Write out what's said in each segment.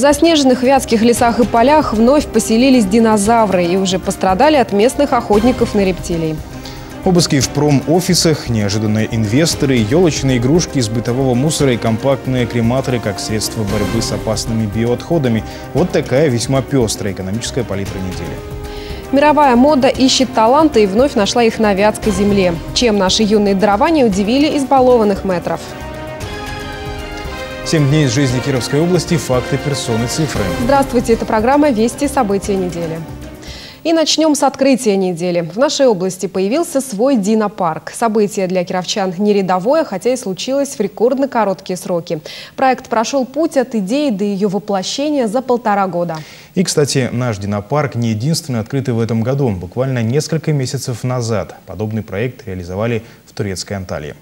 заснеженных вятских лесах и полях вновь поселились динозавры и уже пострадали от местных охотников на рептилий. Обыски в промофисах, неожиданные инвесторы, елочные игрушки из бытового мусора и компактные крематоры как средство борьбы с опасными биоотходами. Вот такая весьма пестрая экономическая палитра недели. Мировая мода ищет таланты и вновь нашла их на вятской земле. Чем наши юные дарования удивили избалованных мэтров? 7 дней из жизни Кировской области. Факты, персоны, цифры. Здравствуйте, это программа «Вести. События недели». И начнем с открытия недели. В нашей области появился свой динопарк. Событие для кировчан не рядовое, хотя и случилось в рекордно короткие сроки. Проект прошел путь от идеи до ее воплощения за 1,5 года. И, кстати, наш динопарк не единственный открытый в этом году. Буквально несколько месяцев назад подобный проект реализовали в турецкой Анталии.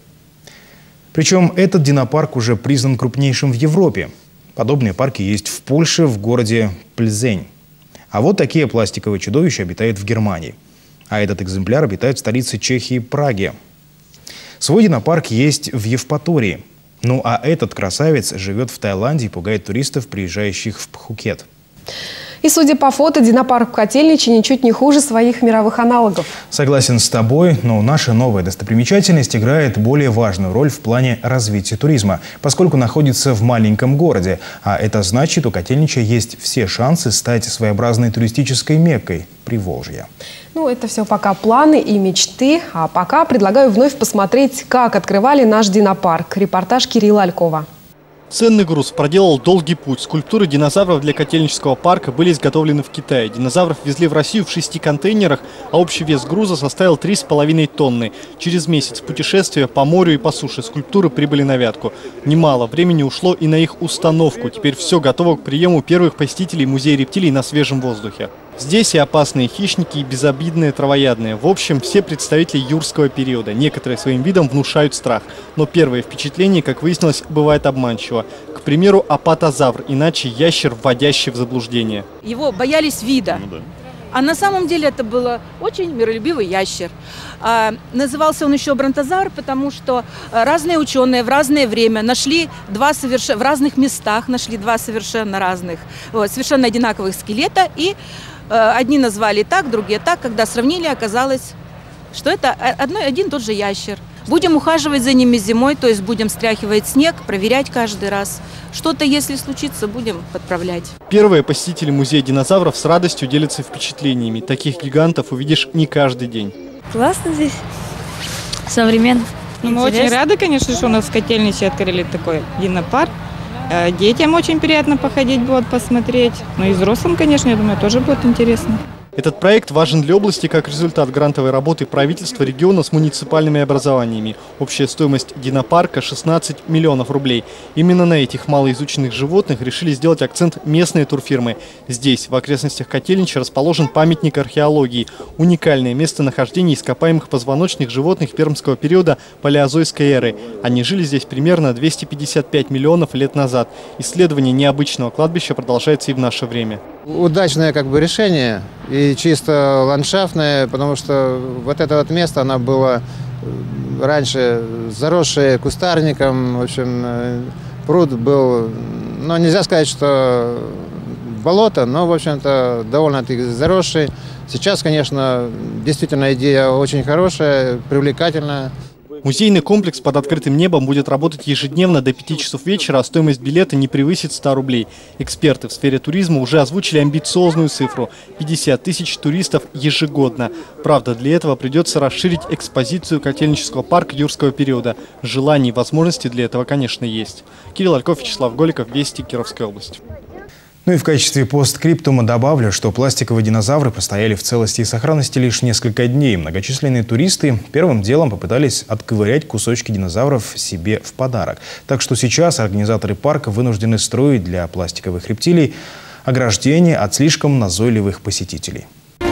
Причем этот динопарк уже признан крупнейшим в Европе. Подобные парки есть в Польше, в городе Пльзень. А вот такие пластиковые чудовища обитают в Германии. А этот экземпляр обитает в столице Чехии Праге. Свой динопарк есть в Евпатории. Ну а этот красавец живет в Таиланде и пугает туристов, приезжающих в Пхукет. И судя по фото, динопарк в Котельниче ничуть не хуже своих мировых аналогов. Согласен с тобой, но наша новая достопримечательность играет более важную роль в плане развития туризма, поскольку находится в маленьком городе. А это значит, у Котельнича есть все шансы стать своеобразной туристической Меккой Приволжья. Ну, это все пока планы и мечты. А пока предлагаю вновь посмотреть, как открывали наш динопарк. Репортаж Кирилла Алькова. Ценный груз проделал долгий путь. Скульптуры динозавров для Котельнического парка были изготовлены в Китае. Динозавров везли в Россию в 6 контейнерах, а общий вес груза составил 3,5 тонны. Через месяц путешествия по морю и по суше скульптуры прибыли на Вятку. Немало времени ушло и на их установку. Теперь все готово к приему первых посетителей музея рептилий на свежем воздухе. Здесь и опасные хищники, и безобидные травоядные. В общем, все представители юрского периода. Некоторые своим видом внушают страх. Но первое впечатление, как выяснилось, бывает обманчиво. К примеру, апатозавр, иначе ящер, вводящий в заблуждение. Его боялись вида. А на самом деле это был очень миролюбивый ящер. Назывался он еще бронтозавр, потому что разные ученые в разное время нашли в разных местах нашли два совершенно разных, совершенно одинаковых скелета. И одни назвали так, другие так. Когда сравнили, оказалось, что это один и тот же ящер. Будем ухаживать за ними зимой, то есть будем стряхивать снег, проверять каждый раз. Что-то, если случится, будем подправлять. Первые посетители музея динозавров с радостью делятся впечатлениями. Таких гигантов увидишь не каждый день. Классно здесь, современно. Мы очень рады, конечно, что у нас в Котельниче открыли такой динопарк. Детям очень приятно походить будет, посмотреть. Ну и взрослым, конечно, я думаю, тоже будет интересно. Этот проект важен для области как результат грантовой работы правительства региона с муниципальными образованиями. Общая стоимость динопарка – 16 миллионов рублей. Именно на этих малоизученных животных решили сделать акцент местные турфирмы. Здесь, в окрестностях Котельнича, расположен памятник археологии. Уникальное местонахождение ископаемых позвоночных животных пермского периода палеозойской эры. Они жили здесь примерно 255 миллионов лет назад. Исследование необычного кладбища продолжается и в наше время. Удачное решение и чисто ландшафтное, потому что вот это вот место, оно было раньше заросшее кустарником, в общем, пруд был, ну, нельзя сказать, что болото, но, в общем-то, довольно-таки заросший. Сейчас, конечно, действительно идея очень хорошая, привлекательная. Музейный комплекс под открытым небом будет работать ежедневно до 5 часов вечера, а стоимость билета не превысит 100 рублей. Эксперты в сфере туризма уже озвучили амбициозную цифру – 50 тысяч туристов ежегодно. Правда, для этого придется расширить экспозицию Котельнического парка юрского периода. Желания и возможности для этого, конечно, есть. Кирилл Альков, Вячеслав Голиков, Вести, Кировская область. Ну и в качестве постскриптума добавлю, что пластиковые динозавры простояли в целости и сохранности лишь несколько дней. Многочисленные туристы первым делом попытались отковырять кусочки динозавров себе в подарок. Так что сейчас организаторы парка вынуждены строить для пластиковых рептилий ограждение от слишком назойливых посетителей.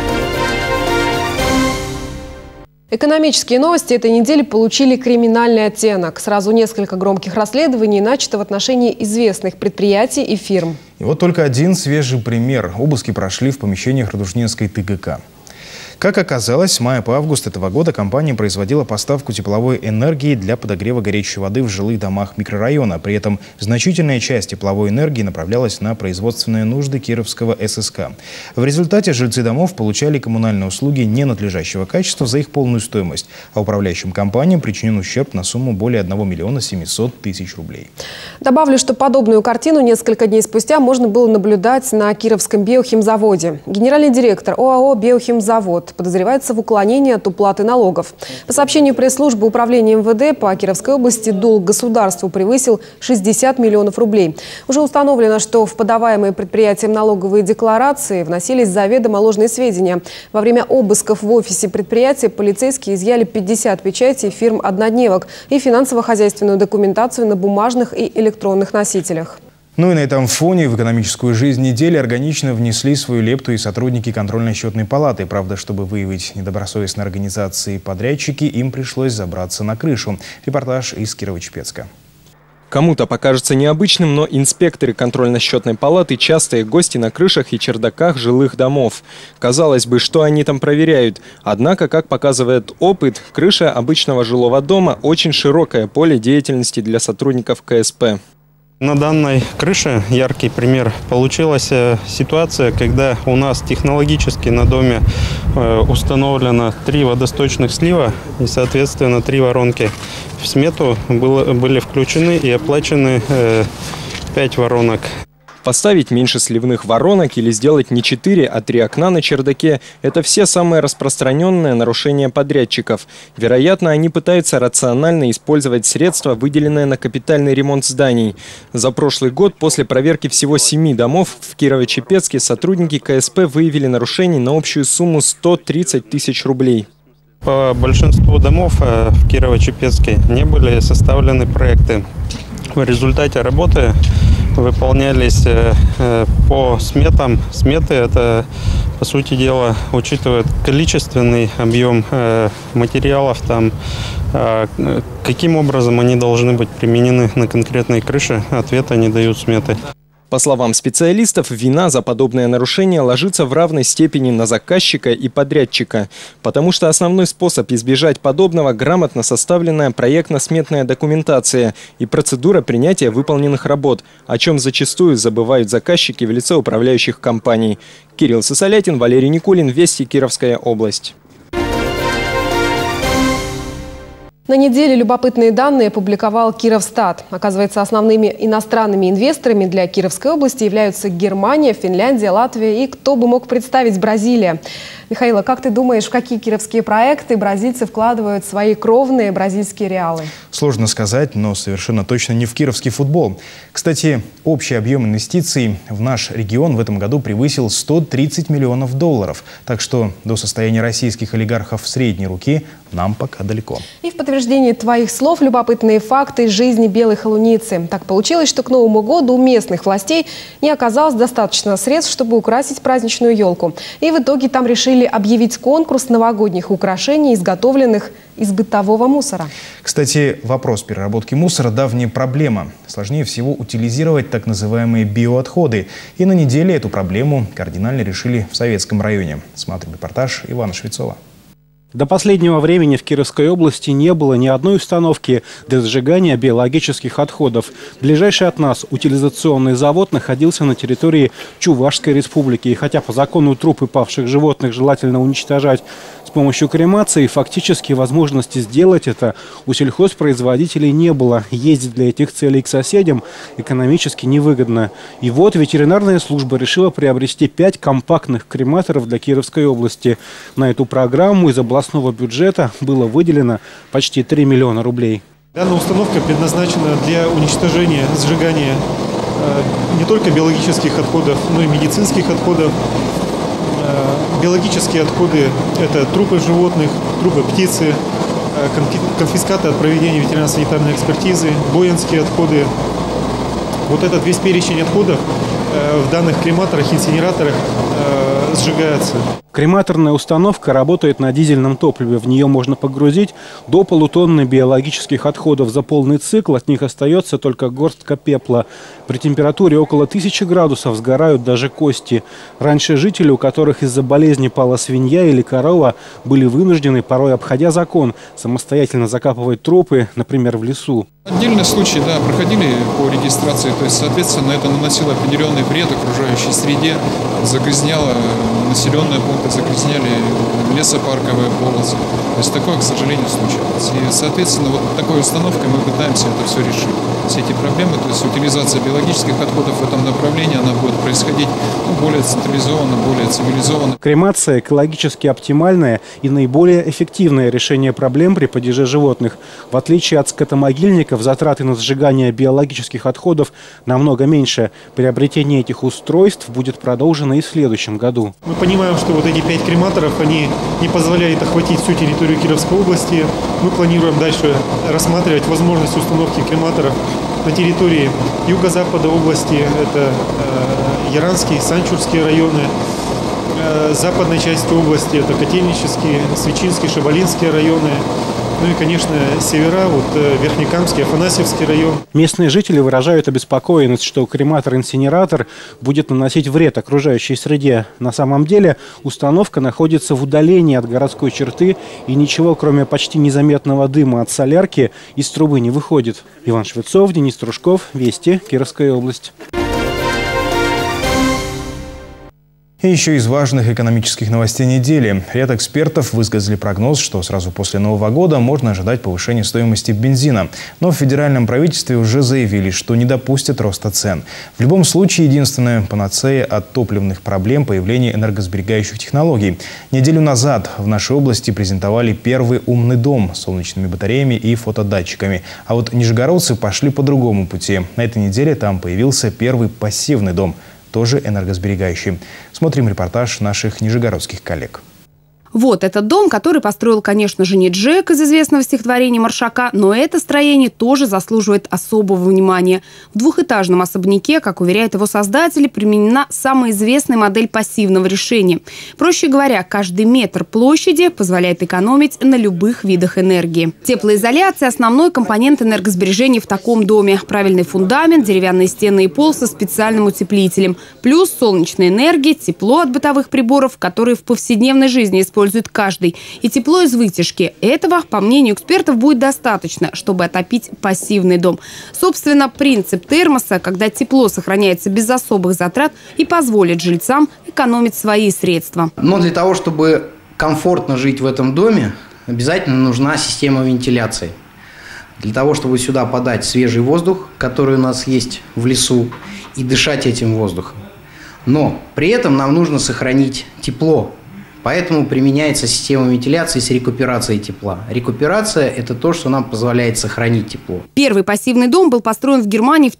Экономические новости этой недели получили криминальный оттенок. Сразу несколько громких расследований начато в отношении известных предприятий и фирм. И вот только один свежий пример. Обыски прошли в помещениях Радужненской ТГК. Как оказалось, с мая по август этого года компания производила поставку тепловой энергии для подогрева горячей воды в жилых домах микрорайона. При этом значительная часть тепловой энергии направлялась на производственные нужды Кировского ССК. В результате жильцы домов получали коммунальные услуги ненадлежащего качества за их полную стоимость, а управляющим компаниям причинен ущерб на сумму более 1 миллиона 700 тысяч рублей. Добавлю, что подобную картину несколько дней спустя можно было наблюдать на Кировском биохимзаводе. Генеральный директор ОАО «Биохимзавод» подозревается в уклонении от уплаты налогов. По сообщению пресс-службы управления МВД по Кировской области долг государству превысил 60 миллионов рублей. Уже установлено, что в подаваемые предприятием налоговые декларации вносились заведомо ложные сведения. Во время обысков в офисе предприятия полицейские изъяли 50 печатей фирм-однодневок и финансово-хозяйственную документацию на бумажных и электронных носителях. Ну и на этом фоне в экономическую жизнь недели органично внесли свою лепту и сотрудники контрольно-счетной палаты. Правда, чтобы выявить недобросовестные организации и подрядчики, им пришлось забраться на крышу. Репортаж из Кирово-Чепецка. Кому-то покажется необычным, но инспекторы контрольно-счетной палаты – частые гости на крышах и чердаках жилых домов. Казалось бы, что они там проверяют. Однако, как показывает опыт, крыша обычного жилого дома – очень широкое поле деятельности для сотрудников КСП. На данной крыше яркий пример. Получилась ситуация, когда у нас технологически на доме установлено 3 водосточных слива и, соответственно, 3 воронки. В смету были включены и оплачены 5 воронок. Поставить меньше сливных воронок или сделать не 4, а 3 окна на чердаке – это все самые распространенные нарушения подрядчиков. Вероятно, они пытаются рационально использовать средства, выделенные на капитальный ремонт зданий. За прошлый год после проверки всего 7 домов в Кирово-Чепецке сотрудники КСП выявили нарушений на общую сумму 130 тысяч рублей. По большинству домов в Кирово-Чепецке не были составлены проекты. В результате работы выполнялись по сметам. Сметы – это, по сути дела, учитывает количественный объем материалов, там, каким образом они должны быть применены на конкретной крыше, ответа не дают сметы. По словам специалистов, вина за подобное нарушение ложится в равной степени на заказчика и подрядчика, потому что основной способ избежать подобного – грамотно составленная проектно-сметная документация и процедура принятия выполненных работ, о чем зачастую забывают заказчики в лице управляющих компаний. Кирилл Сысолятин, Валерий Никулин, Вести, Кировская область. На неделе любопытные данные опубликовал Кировстат. Оказывается, основными иностранными инвесторами для Кировской области являются Германия, Финляндия, Латвия и, кто бы мог представить, Бразилия. Михаил, как ты думаешь, в какие кировские проекты бразильцы вкладывают свои кровные бразильские реалы? Сложно сказать, но совершенно точно не в кировский футбол. Кстати, общий объем инвестиций в наш регион в этом году превысил 130 миллионов долларов. Так что до состояния российских олигархов средней руки нам пока далеко. И в подтверждение твоих слов любопытные факты из жизни Белой Холуницы. Так получилось, что к Новому году у местных властей не оказалось достаточно средств, чтобы украсить праздничную елку. И в итоге там решили объявить конкурс новогодних украшений, изготовленных из бытового мусора. Кстати, вопрос переработки мусора – давняя проблема. Сложнее всего утилизировать так называемые биоотходы. И на неделе эту проблему кардинально решили в Советском районе. Смотрим репортаж Ивана Швецова. До последнего времени в Кировской области не было ни одной установки для сжигания биологических отходов. Ближайший от нас утилизационный завод находился на территории Чувашской республики. И хотя по закону трупы павших животных желательно уничтожать с помощью кремации, фактически возможности сделать это у сельхозпроизводителей не было. Ездить для этих целей к соседям экономически невыгодно. И вот ветеринарная служба решила приобрести 5 компактных крематоров для Кировской области. На эту программу из областного бюджета было выделено почти 3 миллиона рублей. Данная установка предназначена для уничтожения, сжигания не только биологических отходов, но и медицинских отходов. Биологические отходы – это трупы животных, трупы птицы, конфискаты от проведения ветеринарно-санитарной экспертизы, боинские отходы. Вот этот весь перечень отходов в данных крематорах, инсинераторах сжигается. Крематорная установка работает на дизельном топливе. В нее можно погрузить до полутонны биологических отходов. За полный цикл от них остается только горстка пепла. При температуре около 1000 градусов сгорают даже кости. Раньше жители, у которых из-за болезни пала свинья или корова, были вынуждены, порой обходя закон, самостоятельно закапывать трупы, например, в лесу. Отдельные случаи, да, проходили по регистрации, то есть, соответственно, это наносило определенный вред окружающей среде, загрязняло населенные пункты, загрязняли лесопарковые полосы. То есть такое, к сожалению, случалось. И, соответственно, вот такой установкой мы пытаемся это все решить. Все эти проблемы, то есть утилизация биологических отходов в этом направлении, она будет происходить более централизованно, более цивилизованно. Кремация экологически оптимальное и наиболее эффективное решение проблем при падеже животных. В отличие от скотомогильников, затраты на сжигание биологических отходов намного меньше. Приобретение этих устройств будет продолжено и в следующем году. Мы понимаем, что вот эти 5 крематоров, они не позволяют охватить всю территорию Кировской области. Мы планируем дальше рассматривать возможность установки крематоров на территории юго-запада области. Это Яранские, Санчурские районы. Западной части области это Котельнические, Свечинские, Шабалинские районы. Ну и, конечно, севера, вот Верхнекамский, Афанасьевский район. Местные жители выражают обеспокоенность, что крематор-инсинератор будет наносить вред окружающей среде. На самом деле установка находится в удалении от городской черты, и ничего, кроме почти незаметного дыма от солярки, из трубы не выходит. Иван Швецов, Денис Трушков, Вести, Кировская область. И еще из важных экономических новостей недели. Ряд экспертов высказали прогноз, что сразу после Нового года можно ожидать повышения стоимости бензина. Но в федеральном правительстве уже заявили, что не допустят роста цен. В любом случае, единственная панацея от топливных проблем – появление энергосберегающих технологий. Неделю назад в нашей области презентовали первый умный дом с солнечными батареями и фотодатчиками. А вот нижегородцы пошли по другому пути. На этой неделе там появился первый пассивный дом – тоже энергосберегающий. Смотрим репортаж наших нижегородских коллег. Вот этот дом, который построил, конечно же, не Джек из известного стихотворения Маршака, но это строение тоже заслуживает особого внимания. В двухэтажном особняке, как уверяют его создатели, применена самая известная модель пассивного решения. Проще говоря, каждый метр площади позволяет экономить на любых видах энергии. Теплоизоляция – основной компонент энергосбережения в таком доме. Правильный фундамент, деревянные стены и пол со специальным утеплителем. Плюс солнечная энергия, тепло от бытовых приборов, которые в повседневной жизни используют каждый, и тепло из вытяжки. Этого, по мнению экспертов, будет достаточно, чтобы отопить пассивный дом. Собственно, принцип термоса, когда тепло сохраняется без особых затрат, и позволит жильцам экономить свои средства. Но для того, чтобы комфортно жить в этом доме, обязательно нужна система вентиляции. Для того, чтобы сюда подать свежий воздух, который у нас есть в лесу, и дышать этим воздухом. Но при этом нам нужно сохранить тепло. Поэтому применяется система вентиляции с рекуперацией тепла. Рекуперация – это то, что нам позволяет сохранить тепло. Первый пассивный дом был построен в Германии в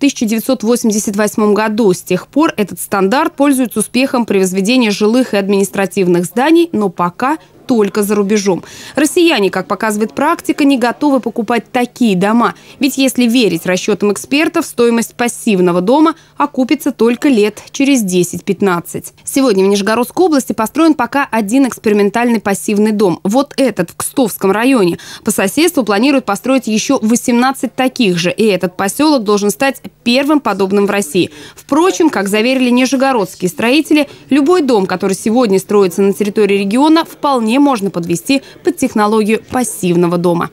1988 году. С тех пор этот стандарт пользуется успехом при возведении жилых и административных зданий, но пока только за рубежом. Россияне, как показывает практика, не готовы покупать такие дома. Ведь если верить расчетам экспертов, стоимость пассивного дома окупится только лет через 10-15. Сегодня в Нижегородской области построен пока один экспериментальный пассивный дом. Вот этот в Кстовском районе. По соседству планируют построить еще 18 таких же. И этот поселок должен стать первым подобным в России. Впрочем, как заверили нижегородские строители, любой дом, который сегодня строится на территории региона, вполне можно подвести под технологию пассивного дома.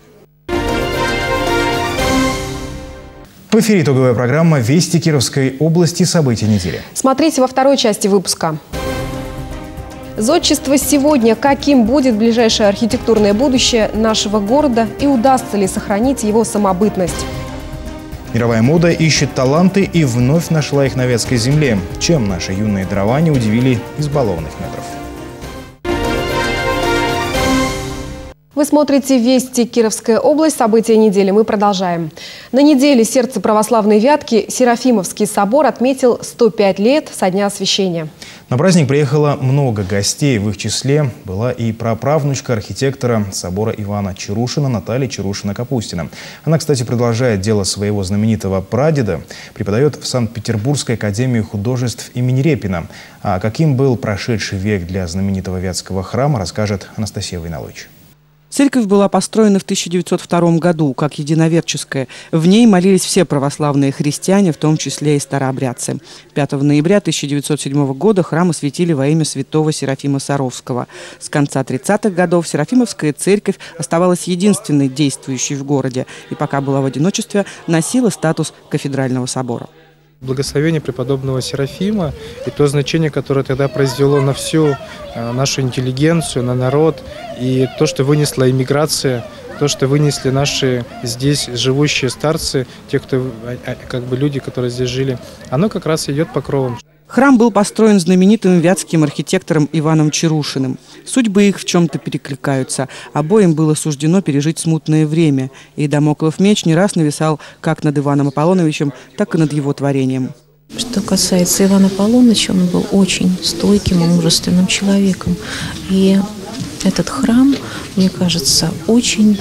В эфире итоговая программа «Вести Кировской области. События недели». Смотрите во второй части выпуска. Зодчество сегодня. Каким будет ближайшее архитектурное будущее нашего города и удастся ли сохранить его самобытность? Мировая мода ищет таланты и вновь нашла их на Вятской земле. Чем наши юные дарования удивили избалованных метров? Вы смотрите «Вести», Кировская область. События недели. Мы продолжаем. На неделе сердце православной Вятки Серафимовский собор отметил 105 лет со дня освящения. На праздник приехало много гостей. В их числе была и праправнучка архитектора собора Ивана Чарушина Наталья Чарушина-Капустина. Она, кстати, продолжает дело своего знаменитого прадеда. Преподает в Санкт-Петербургской академии художеств имени Репина. А каким был прошедший век для знаменитого вятского храма, расскажет Анастасия Войнолович. Церковь была построена в 1902 году, как единоверческая. В ней молились все православные христиане, в том числе и старообрядцы. 5 ноября 1907 года храм осветили во имя святого Серафима Саровского. С конца 30-х годов Серафимовская церковь оставалась единственной действующей в городе и пока была в одиночестве, носила статус кафедрального собора. Благословение преподобного Серафима и то значение, которое тогда произвело на всю нашу интеллигенцию, на народ, и то, что вынесла иммиграция, то, что вынесли наши здесь живущие старцы, те, кто, люди, которые здесь жили, оно как раз идет покровом. Храм был построен знаменитым вятским архитектором Иваном Чарушиным. Судьбы их в чем-то перекликаются. Обоим было суждено пережить смутное время. И дамоклов меч не раз нависал как над Иваном Аполлоновичем, так и над его творением. Что касается Ивана Аполлоновича, он был очень стойким и мужественным человеком. И этот храм, мне кажется, очень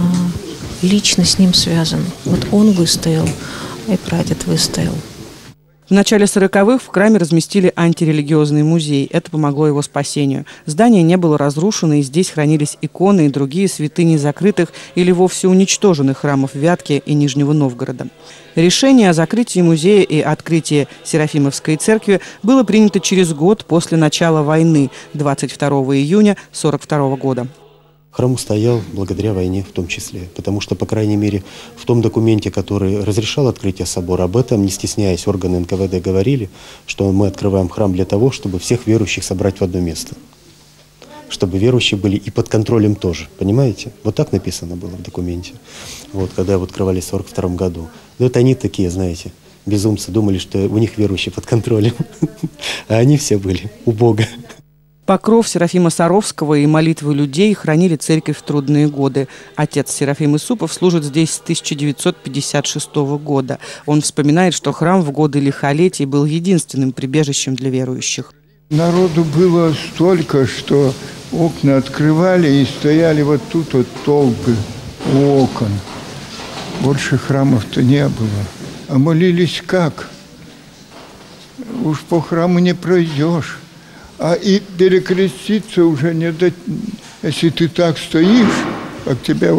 лично с ним связан. Вот он выстоял, и прадед выстоял. В начале 40-х в храме разместили антирелигиозный музей. Это помогло его спасению. Здание не было разрушено, и здесь хранились иконы и другие святыни закрытых или вовсе уничтоженных храмов Вятки и Нижнего Новгорода. Решение о закрытии музея и открытии Серафимовской церкви было принято через год после начала войны, 22 июня 1942 года. Храм устоял благодаря войне в том числе, потому что, по крайней мере, в том документе, который разрешал открытие собора, об этом, не стесняясь, органы НКВД говорили, что мы открываем храм для того, чтобы всех верующих собрать в одно место. Чтобы верующие были и под контролем тоже, понимаете? Вот так написано было в документе, когда его открывали в 1942 году. Это они такие, знаете, безумцы, думали, что у них верующие под контролем, а они все были у Бога. Покров Серафима Саровского и молитвы людей хранили церковь в трудные годы. Отец Серафим Исупов служит здесь с 1956 года. Он вспоминает, что храм в годы лихолетий был единственным прибежищем для верующих. Народу было столько, что окна открывали и стояли вот тут толпы у окон. Больше храмов-то не было. А молились как? Уж по храму не пройдешь. А и перекреститься уже не дать, если ты так стоишь, как тебя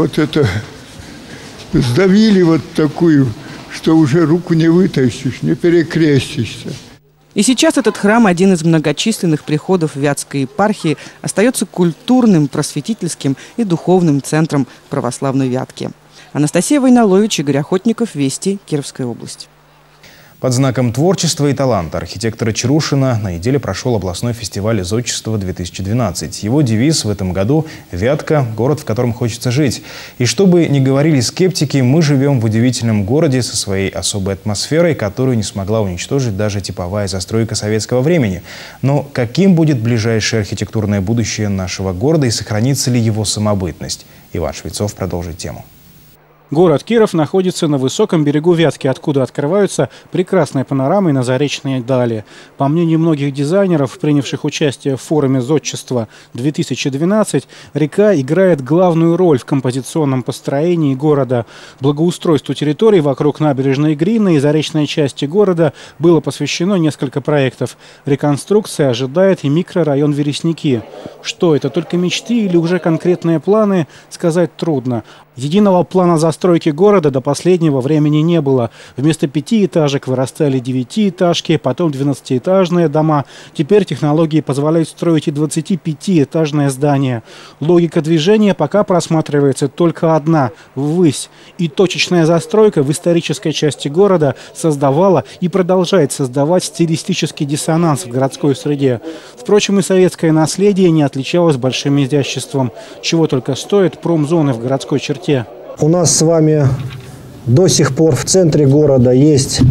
сдавили такую, что уже руку не вытащишь, не перекрестишься. И сейчас этот храм, один из многочисленных приходов Вятской епархии, остается культурным, просветительским и духовным центром православной Вятки. Анастасия Войнолович, Игорь Охотников, Вести, Кировская область. Под знаком творчества и таланта архитектора Чарушина на неделе прошел областной фестиваль зодчества-2012. Его девиз в этом году «Вятка – город, в котором хочется жить». И что бы ни говорили скептики, мы живем в удивительном городе со своей особой атмосферой, которую не смогла уничтожить даже типовая застройка советского времени. Но каким будет ближайшее архитектурное будущее нашего города и сохранится ли его самобытность? Иван Швецов продолжит тему. Город Киров находится на высоком берегу Вятки, откуда открываются прекрасные панорамы на заречные дали. По мнению многих дизайнеров, принявших участие в форуме «Зодчество-2012», река играет главную роль в композиционном построении города. Благоустройству территорий вокруг набережной Грины и заречной части города было посвящено несколько проектов. Реконструкция ожидает и микрорайон Вересники. Что это, только мечты или уже конкретные планы, сказать трудно. Единого плана застройки города до последнего времени не было. Вместо 5-этажек вырастали 9-этажки, потом 12-этажные дома. Теперь технологии позволяют строить и 25-этажные здания. Логика движения пока просматривается только одна – ввысь. И точечная застройка в исторической части города создавала и продолжает создавать стилистический диссонанс в городской среде. Впрочем, и советское наследие не отличалось большим изяществом. Чего только стоит промзоны в городской черте. У нас с вами до сих пор в центре города есть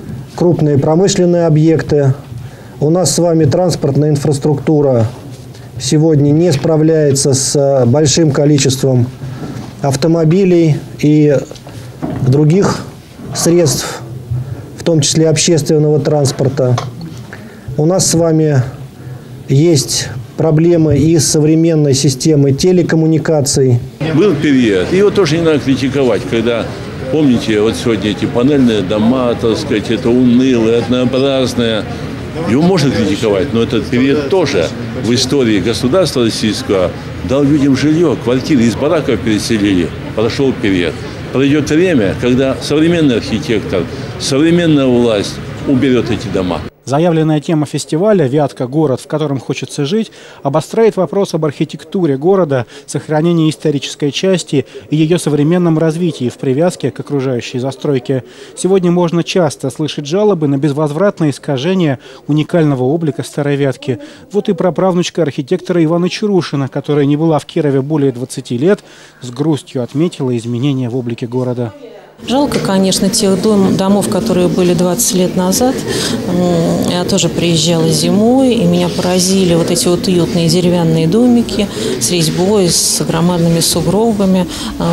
крупные промышленные объекты. У нас с вами транспортная инфраструктура сегодня не справляется с большим количеством автомобилей и других средств, в том числе общественного транспорта. У нас с вами есть проблемы и с современной системой телекоммуникаций. Был период, его тоже не надо критиковать, когда, помните, вот сегодня эти панельные дома, так сказать, это унылое, однообразное. Его можно критиковать, но этот период тоже в истории государства российского дал людям жилье, квартиры, из бараков переселили. Прошел период. Пройдет время, когда современный архитектор, современная власть уберет эти дома. Заявленная тема фестиваля «Вятка. Город, в котором хочется жить» обостряет вопрос об архитектуре города, сохранении исторической части и ее современном развитии в привязке к окружающей застройке. Сегодня можно часто слышать жалобы на безвозвратное искажение уникального облика Старой Вятки. Вот и праправнучка архитектора Ивана Чарушина, которая не была в Кирове более 20 лет, с грустью отметила изменения в облике города. Жалко, конечно, тех домов, которые были 20 лет назад. Я тоже приезжала зимой, и меня поразили вот эти вот уютные деревянные домики с резьбой, с громадными сугробами.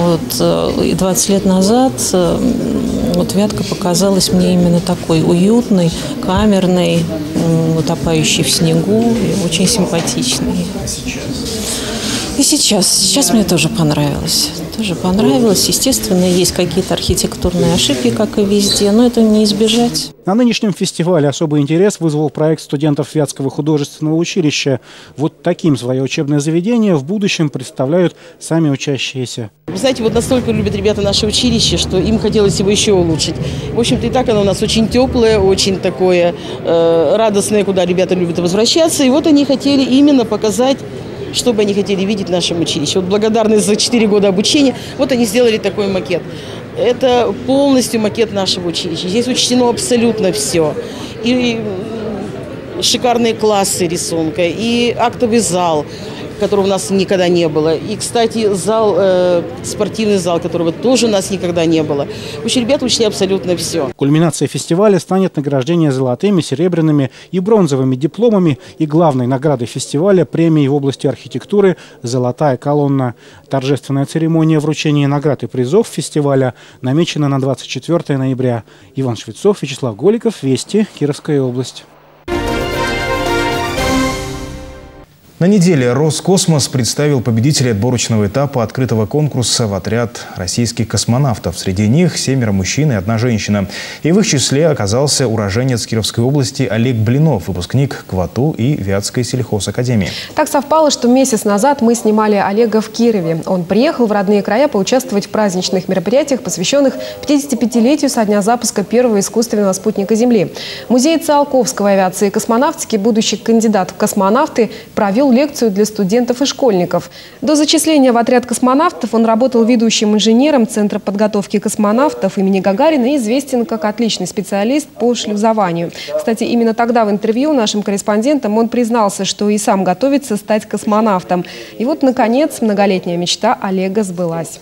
И 20 лет назад вот Вятка показалась мне именно такой уютной, камерной, утопающей в снегу, и очень симпатичной. И сейчас мне тоже понравилось. Естественно, есть какие-то архитектурные ошибки, как и везде, но это не избежать. На нынешнем фестивале особый интерес вызвал проект студентов Вятского художественного училища. Вот таким свое учебное заведение в будущем представляют сами учащиеся. Вы знаете, вот настолько любят ребята наше училище, что им хотелось его еще улучшить. В общем-то, и так оно у нас очень теплое, очень такое радостное, куда ребята любят возвращаться. И вот они хотели именно показать, что бы они хотели видеть в нашем училище. Вот благодарны за 4 года обучения, вот они сделали такой макет. Это полностью макет нашего училища. Здесь учтено абсолютно все. И шикарные классы рисунка, и актовый зал, которого у нас никогда не было. И, кстати, спортивный зал, которого тоже у нас никогда не было. В общем, ребята учли абсолютно все. Кульминацией фестиваля станет награждение золотыми, серебряными и бронзовыми дипломами и главной наградой фестиваля премией в области архитектуры «Золотая колонна». Торжественная церемония вручения наград и призов фестиваля намечена на 24 ноября. Иван Швецов, Вячеслав Голиков, Вести, Кировская область. На неделе Роскосмос представил победителей отборочного этапа открытого конкурса в отряд российских космонавтов. Среди них 7 мужчин и 1 женщина. И в их числе оказался уроженец Кировской области Олег Блинов, выпускник КВАТУ и Вятской сельхозакадемии. Так совпало, что месяц назад мы снимали Олега в Кирове. Он приехал в родные края поучаствовать в праздничных мероприятиях, посвященных 55-летию со дня запуска первого искусственного спутника Земли. Музей Циолковского авиации и космонавтики будущий кандидат в космонавты провел лекцию для студентов и школьников. До зачисления в отряд космонавтов он работал ведущим инженером Центра подготовки космонавтов имени Гагарина и известен как отличный специалист по шлюзованию. Кстати, именно тогда в интервью нашим корреспондентам он признался, что и сам готовится стать космонавтом. И вот, наконец, многолетняя мечта Олега сбылась.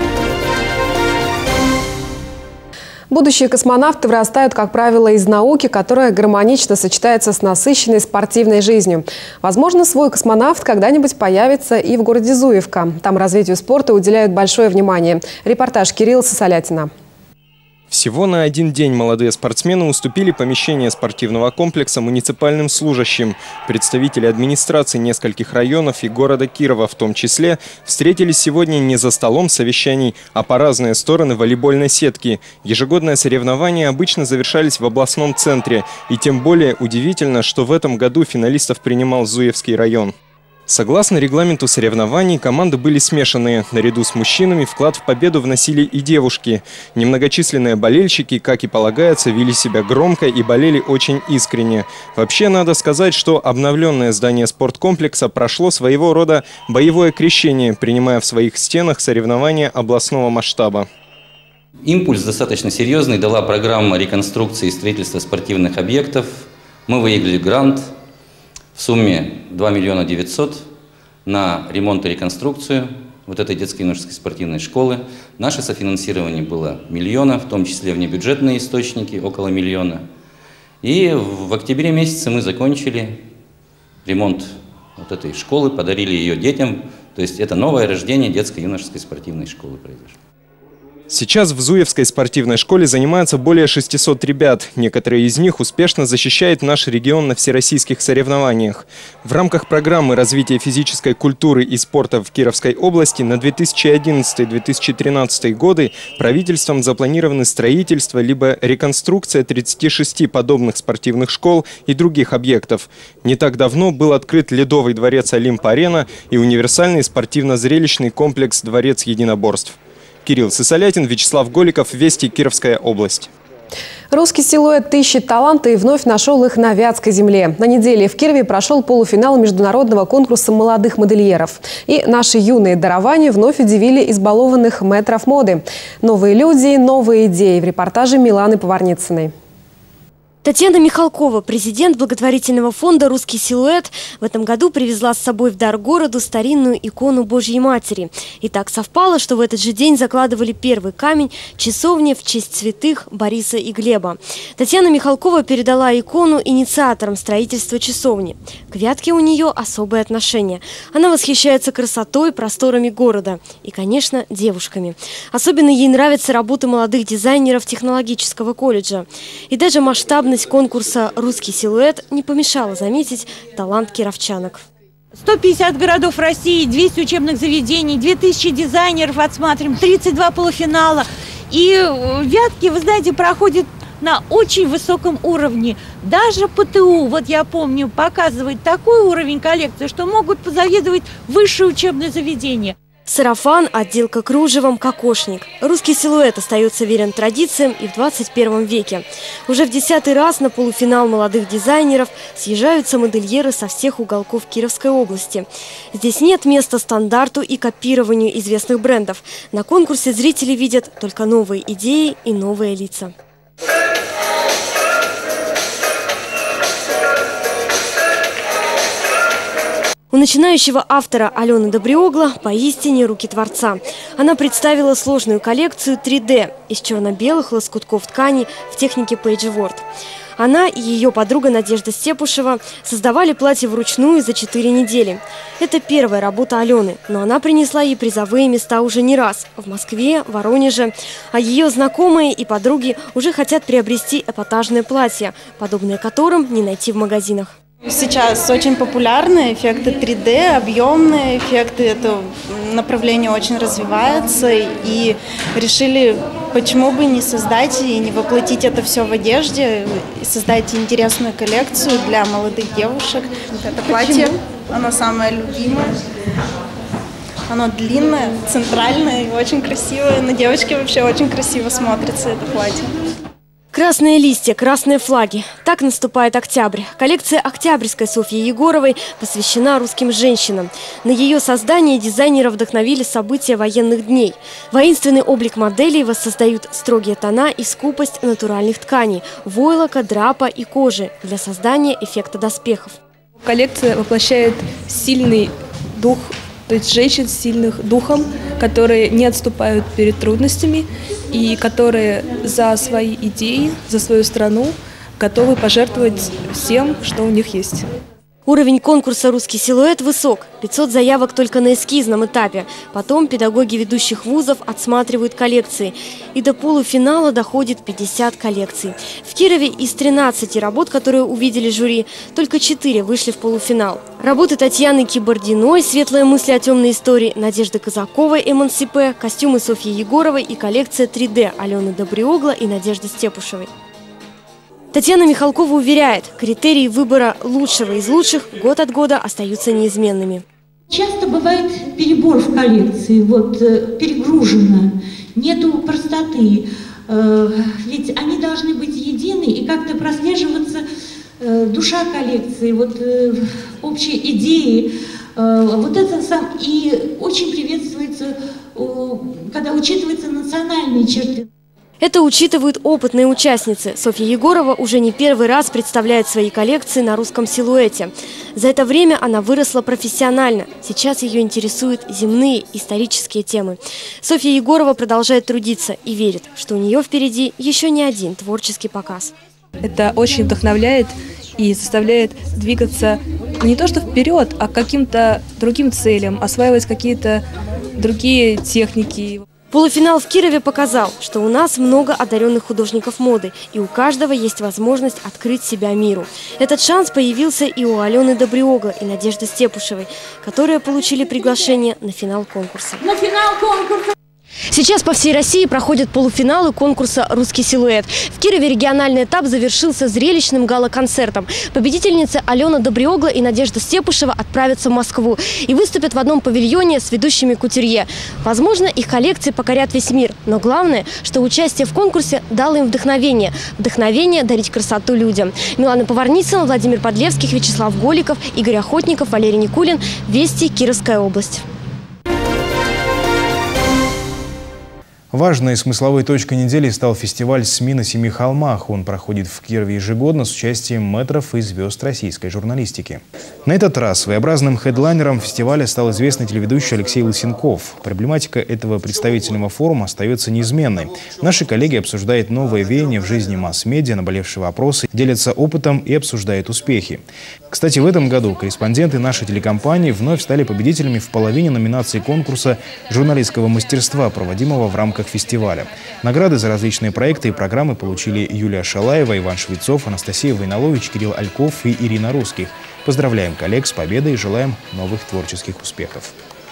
Будущие космонавты вырастают, как правило, из науки, которая гармонично сочетается с насыщенной спортивной жизнью. Возможно, свой космонавт когда-нибудь появится и в городе Зуевка. Там развитию спорта уделяют большое внимание. Репортаж Кирилла Сосолятина. Всего на один день молодые спортсмены уступили помещение спортивного комплекса муниципальным служащим. Представители администрации нескольких районов и города Кирова в том числе встретились сегодня не за столом совещаний, а по разные стороны волейбольной сетки. Ежегодные соревнования обычно завершались в областном центре. И тем более удивительно, что в этом году финалистов принимал Зуевский район. Согласно регламенту соревнований, команды были смешанные. Наряду с мужчинами вклад в победу вносили и девушки. Немногочисленные болельщики, как и полагается, вели себя громко и болели очень искренне. Вообще, надо сказать, что обновленное здание спорткомплекса прошло своего рода боевое крещение, принимая в своих стенах соревнования областного масштаба. Импульс достаточно серьезный дала программа реконструкции и строительства спортивных объектов. Мы выиграли грант в сумме 2 900 000 на ремонт и реконструкцию вот этой детской юношеской спортивной школы. Наше софинансирование было 1 000 000, в том числе внебюджетные источники, около 1 000 000. И в октябре месяце мы закончили ремонт вот этой школы, подарили ее детям. То есть это новое рождение детско-юношеской спортивной школы произошло. Сейчас в Зуевской спортивной школе занимаются более 600 ребят. Некоторые из них успешно защищают наш регион на всероссийских соревнованиях. В рамках программы развития физической культуры и спорта в Кировской области на 2011-2013 годы правительством запланированы строительство либо реконструкция 36 подобных спортивных школ и других объектов. Не так давно был открыт ледовый дворец Олимп-Арена и универсальный спортивно-зрелищный комплекс «Дворец единоборств». Кирилл Сысолятин, Вячеслав Голиков, Вести, Кировская область. Русский силуэт ищет таланты и вновь нашел их на Вятской земле. На неделе в Кирове прошел полуфинал международного конкурса молодых модельеров. И наши юные дарования вновь удивили избалованных мэтров моды. Новые люди, новые идеи. В репортаже Миланы Поварницыной. Татьяна Михалкова, президент благотворительного фонда «Русский силуэт», в этом году привезла с собой в дар городу старинную икону Божьей Матери. И так совпало, что в этот же день закладывали первый камень часовни в честь святых Бориса и Глеба. Татьяна Михалкова передала икону инициаторам строительства часовни. К Вятке у нее особое отношение. Она восхищается красотой, просторами города и, конечно, девушками. Особенно ей нравятся работы молодых дизайнеров технологического колледжа. И даже масштабность конкурса «Русский силуэт» не помешала заметить талант кировчанок. 150 городов России, 200 учебных заведений, 2000 дизайнеров отсматриваем, 32 полуфинала. И Вятки, вы знаете, проходит на очень высоком уровне. Даже ПТУ, вот я помню, показывает такой уровень коллекции, что могут позавидовать высшие учебные заведения. Сарафан, отделка кружевом, кокошник. Русский силуэт остается верен традициям и в 21 веке. Уже в 10-й раз на полуфинал молодых дизайнеров съезжаются модельеры со всех уголков Кировской области. Здесь нет места стандарту и копированию известных брендов. На конкурсе зрители видят только новые идеи и новые лица. У начинающего автора Алены Добриогла поистине руки творца. Она представила сложную коллекцию 3D из черно-белых лоскутков ткани в технике пейджворд. Она и ее подруга Надежда Степушева создавали платье вручную за 4 недели. Это первая работа Алены, но она принесла ей призовые места уже не раз – в Москве, Воронеже. А ее знакомые и подруги уже хотят приобрести эпатажное платье, подобное которым не найти в магазинах. Сейчас очень популярны эффекты 3D, объемные эффекты. Это направление очень развивается. И решили, почему бы не создать и не воплотить это все в одежде, и создать интересную коллекцию для молодых девушек. Это платье, оно самое любимое. Оно длинное, центральное и очень красивое. На девочке вообще очень красиво смотрится это платье. Красные листья, красные флаги. Так наступает октябрь. Коллекция октябрьской Софьи Егоровой посвящена русским женщинам. На ее создание дизайнеров вдохновили события военных дней. Воинственный облик моделей воссоздают строгие тона и скупость натуральных тканей – войлока, драпа и кожи для создания эффекта доспехов. Коллекция воплощает сильный дух, то есть женщин с сильным духом, которые не отступают перед трудностями и которые за свои идеи, за свою страну готовы пожертвовать всем, что у них есть. Уровень конкурса «Русский силуэт» высок. 500 заявок только на эскизном этапе. Потом педагоги ведущих вузов отсматривают коллекции. И до полуфинала доходит 50 коллекций. В Кирове из 13 работ, которые увидели жюри, только 4 вышли в полуфинал. Работы Татьяны Кибординой «Светлые мысли о темной истории», Надежды Казаковой «Эмансипе», костюмы Софьи Егоровой и коллекция 3D Алены Добриогла и Надежды Степушевой. Татьяна Михалкова уверяет, критерии выбора лучшего из лучших год от года остаются неизменными. Часто бывает перебор в коллекции, перегружено, нету простоты, ведь они должны быть едины и как-то прослеживаться душа коллекции, общие идеи. И очень приветствуется, когда учитываются национальные черты. Это учитывают опытные участницы. Софья Егорова уже не первый раз представляет свои коллекции на русском силуэте. За это время она выросла профессионально. Сейчас ее интересуют земные исторические темы. Софья Егорова продолжает трудиться и верит, что у нее впереди еще не один творческий показ. Это очень вдохновляет и заставляет двигаться не то что вперед, а к каким-то другим целям, осваивать какие-то другие техники. Полуфинал в Кирове показал, что у нас много одаренных художников моды, и у каждого есть возможность открыть себя миру. Этот шанс появился и у Алены Добриоглы и Надежды Степушевой, которые получили приглашение на финал конкурса. Сейчас по всей России проходят полуфиналы конкурса «Русский силуэт». В Кирове региональный этап завершился зрелищным гала-концертом. Победительницы Алена Добриогла и Надежда Степушева отправятся в Москву и выступят в одном павильоне с ведущими кутюрье. Возможно, их коллекции покорят весь мир. Но главное, что участие в конкурсе дало им вдохновение. Вдохновение дарить красоту людям. Милана Поварницына, Владимир Подлевских, Вячеслав Голиков, Игорь Охотников, Валерий Никулин. Вести, Кировская область. Важной смысловой точкой недели стал фестиваль «СМИ на семи холмах». Он проходит в Кирове ежегодно с участием мэтров и звезд российской журналистики. На этот раз своеобразным хедлайнером фестиваля стал известный телеведущий Алексей Лысенков. Проблематика этого представительного форума остается неизменной. Наши коллеги обсуждают новые веяния в жизни масс-медиа, наболевшие вопросы, делятся опытом и обсуждают успехи. Кстати, в этом году корреспонденты нашей телекомпании вновь стали победителями в половине номинаций конкурса журналистского мастерства, проводимого в рамках фестиваля. Награды за различные проекты и программы получили Юлия Шалаева, Иван Швецов, Анастасия Войнолович, Кирилл Альков и Ирина Русских. Поздравляем коллег с победой и желаем новых творческих успехов.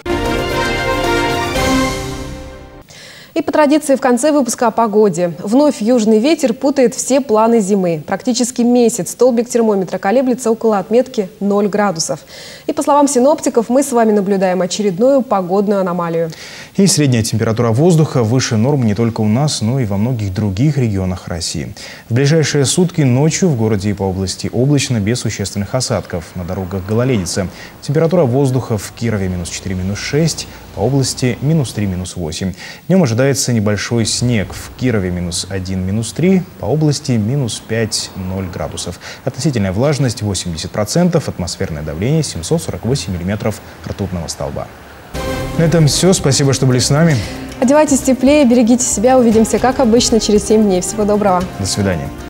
И по традиции в конце выпуска о погоде. Вновь южный ветер путает все планы зимы. Практически месяц столбик термометра колеблется около отметки 0 градусов. И по словам синоптиков, мы с вами наблюдаем очередную погодную аномалию. И средняя температура воздуха выше нормы не только у нас, но и во многих других регионах России. В ближайшие сутки ночью в городе и по области облачно, без существенных осадков. На дорогах гололедица. Температура воздуха в Кирове -4, -6, по области -3, -8. Днем ожидается небольшой снег. В Кирове -1, -3, по области -5, 0 градусов. Относительная влажность 80%, атмосферное давление 748 миллиметров ртутного столба. На этом все. Спасибо, что были с нами. Одевайтесь теплее, берегите себя. Увидимся, как обычно, через 7 дней. Всего доброго. До свидания.